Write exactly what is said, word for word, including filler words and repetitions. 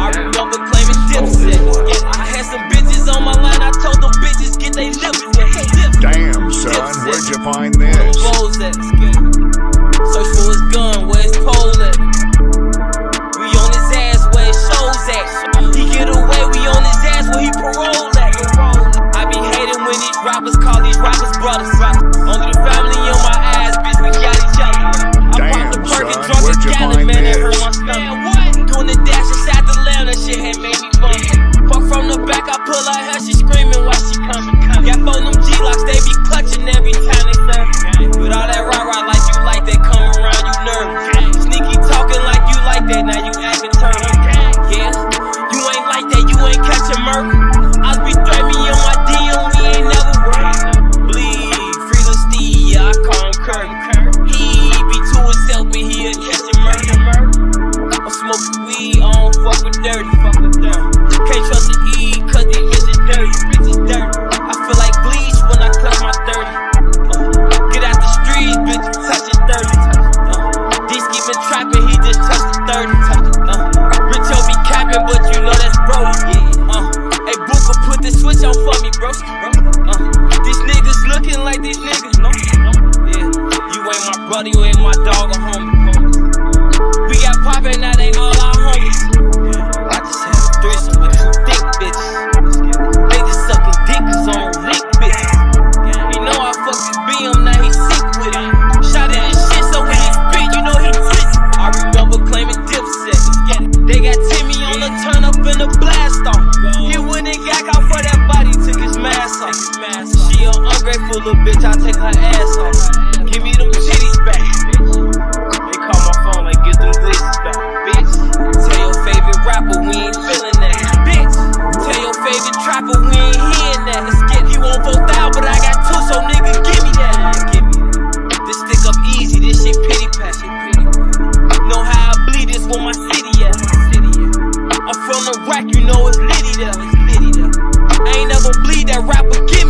I remember claiming Dipset. I had some bitches on my line, I told them bitches get they lips wet. Damn, son, where'd you find this? Search for his gun, where his pole at. We on his ass, where his shows at. He get away, we on his ass, where he parole at. I be hating when these rappers call these rappers brothers. Only the family on my ass, bitch, we got each other. I popped the perk and drunk a gallon, man, it hurt my stomach. Doing the dash inside the lamb, that shit had made me bump. Fuck from the back, I pull out her, she screaming while she coming. Got four them G-locks, they be clutching every time they serve. With all that rah-rah like you like that, come around, you nervous. Sneaky talking like you like that, now you acting turtle. Yeah, you ain't like that, you ain't catching murder. I be threat me on my D M, we ain't never worked. Bleed, free the Steve, yeah, I call him Kirk. He be to himself, but he'll catch a murder. I'm smoking weed, I don't fuck with dirty. Can't trust the E, cause these bitches dirty. I feel like bleach when I touch my thirty. Uh, get out the streets, bitch, you touch it thirty. Uh, These keep been trapping, he just touched the thirty. Uh, Richo be capping, but you know that's Brody. Uh, hey, Booker, put the switch on for me, bro. Uh, these niggas looking like these niggas. No, no, yeah. You ain't my brother, you ain't my dog or homie. We got poppin', now they all our homies. I just had a threesome with two thick bitches. They just sucking dick cause I don't lick bitches. He know I fucked his B M, now he sick with it. Shot at his shit, so when he spit, you know he twist. I remember claiming Dipset. They got Timmy on the turn up in the blast off. He went and got out for that body, took his mask off. She an ungrateful little bitch, I take her ass off. Give me them titties back. They call my phone like get them glitches back. Bitch, tell your favorite rapper we ain't feeling that. Bitch, tell your favorite trapper we ain't hearing that. Let's get, he won't vote out, but I got two, so nigga give me that. Give me that. This stick up easy, this shit pity pass. Know how I bleed this where my city at. I'm from the rack, you know it's litty there. I ain't never bleed that rapper, give me